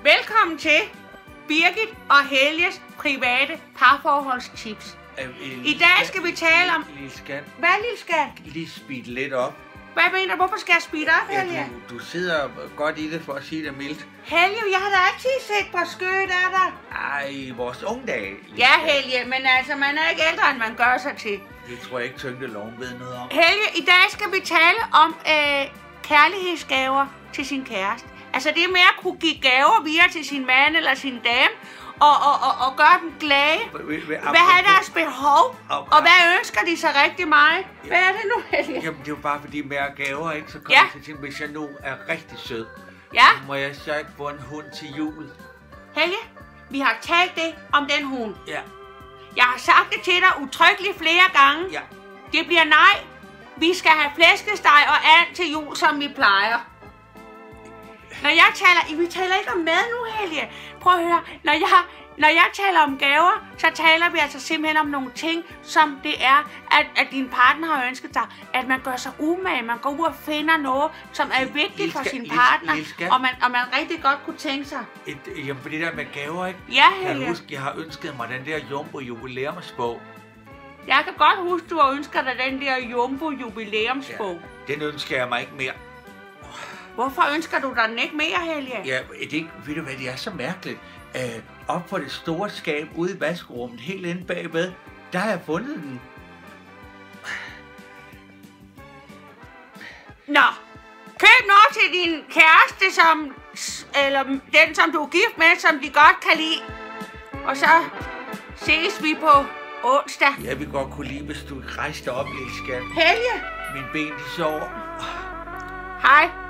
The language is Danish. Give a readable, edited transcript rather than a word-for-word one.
Velkommen til Birgit og Helges private parforholdstips. I dag skal vi tale om... Lille skat. Hvad, lille skat? Lige speed lidt op. Hvad mener du? Hvorfor skal jeg speede op, Helge? Ja, du sidder godt i det, for at sige det mildt. Helge, jeg har da altid set på skødet af dig. Ej, vores unge dage. Ja, Helge, men altså, man er ikke ældre, end man gør sig til. Det tror jeg ikke, tyngdeloven ved noget om. Helge, i dag skal vi tale om kærlighedsgaver til sin kæreste. Altså det med at kunne give gaver videre til sin mand eller sin dame, og gøre dem glade. Hvad er deres behov? Og hvad ønsker de så rigtig meget? Hvad er det nu, Helge? Jamen, det er jo bare fordi mere gaver, ikke? Så kommer jeg til, hvis jeg nu er rigtig sød. Ja. Må jeg så ikke få en hund til jul? Helge, vi har talt det om den hund. Ja. Jeg har sagt det til dig utryggeligt flere gange. Ja. Det bliver nej. Vi skal have flæskesteg og and til jul, som vi plejer. Når jeg taler... Vi taler ikke om mad nu, Helge. Prøv at høre. Når jeg taler om gaver, så taler vi altså simpelthen om nogle ting, som det er, at din partner har ønsket sig. At man gør sig umage. Man går ud og finder noget, som er vigtigt for sin partner. Og man rigtig godt kunne tænke sig. Jamen, for det der med gaver, ikke? Ja, Helge. Jeg husker, jeg har ønsket mig den der Jumbo jubilæumsbog. Jeg kan godt huske, du har ønsket dig den der Jumbo jubilæumsbog. Ja, den ønsker jeg mig ikke mere. Hvorfor ønsker du dig den ikke mere, Helge? Ja, ved du hvad, det er så mærkeligt. Op på det store skab ude i vaskerummet, helt inde bagved, der har jeg fundet den. Nå, køb noget til din kæreste, eller den, som du er gift med, som de godt kan lide. Og så ses vi på onsdag. Jeg vil godt kunne lide, hvis du rejste op, lille skat. Helge! Mine ben, de sover. Hej.